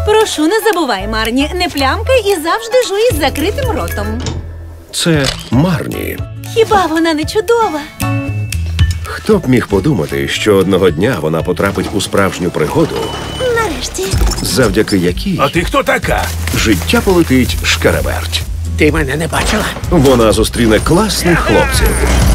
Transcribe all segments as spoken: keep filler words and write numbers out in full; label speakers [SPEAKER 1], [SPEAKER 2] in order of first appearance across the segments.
[SPEAKER 1] Прошу, не забувай, Марні, не плямкай і завжди жуй із закритим ротом.
[SPEAKER 2] Це Марні.
[SPEAKER 1] Хіба вона не чудова?
[SPEAKER 2] Хто б міг подумати, що одного дня вона потрапить у справжню пригоду,
[SPEAKER 1] Нарешті.
[SPEAKER 2] завдяки якій
[SPEAKER 3] А ти хто така?
[SPEAKER 2] життя полетить шкереберть.
[SPEAKER 4] Ти мене не бачила?
[SPEAKER 2] Вона зустріне класних хлопців.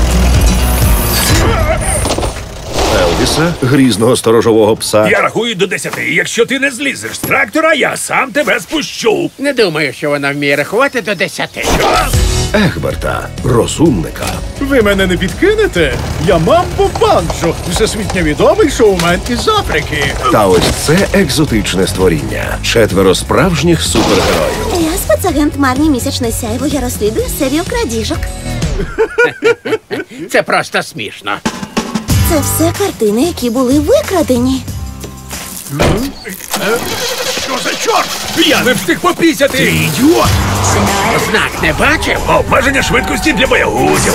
[SPEAKER 2] Елвіса, грізного сторожового пса,
[SPEAKER 3] Я рахую до десяти. Якщо ти не злізеш з трактора, я сам тебе спущу.
[SPEAKER 4] Не думаю, що вона вміє рахувати до десяти.
[SPEAKER 2] Егберта, розумника,
[SPEAKER 5] Ви мене не підкинете? Я Мамбо Банджо, всесвітньо відомий шоумен із Африки.
[SPEAKER 2] та ось це екзотичне створіння. Четверо справжніх супергероїв.
[SPEAKER 6] Я спецагент Марні Місячне сяйво. Я розслідую серію крадіжок.
[SPEAKER 4] Це просто смішно.
[SPEAKER 6] Це все картини, які були викрадені.
[SPEAKER 3] Що за чорт? Я не встиг попісяти. Ти ідіот!
[SPEAKER 4] Знак не бачив?
[SPEAKER 3] Обмеження швидкості для боягузів.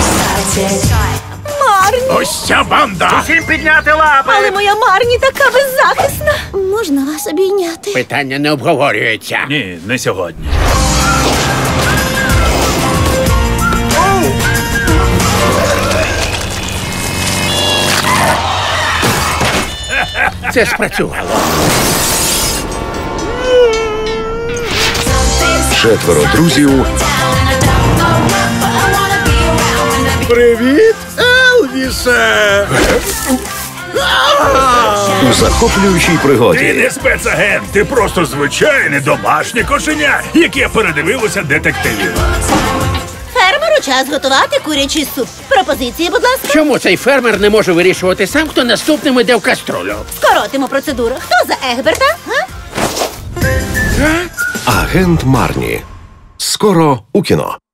[SPEAKER 1] Марні!
[SPEAKER 3] Ось ця банда! Усім підняти лапи!
[SPEAKER 1] Але моя Марні така беззахисна.
[SPEAKER 6] Можна вас обійняти?
[SPEAKER 4] Питання не обговорюється.
[SPEAKER 3] Ні, не сьогодні.
[SPEAKER 4] Це спрацювало.
[SPEAKER 2] Четверо друзів
[SPEAKER 5] Привіт, Елвісе!
[SPEAKER 2] у захоплюючій
[SPEAKER 3] Ти
[SPEAKER 2] пригоді.
[SPEAKER 3] не спецагент, ти просто звичайне домашнє кошеня, яке передивилося детективів.
[SPEAKER 1] Фермеру час готувати курячий суп. Пропозиції, будь ласка.
[SPEAKER 4] Чому цей фермер не може вирішувати сам, хто наступним іде в каструлю?
[SPEAKER 1] Скоротимо процедуру. Хто за Егберта? Га?
[SPEAKER 2] Агент Марні. Скоро у кіно.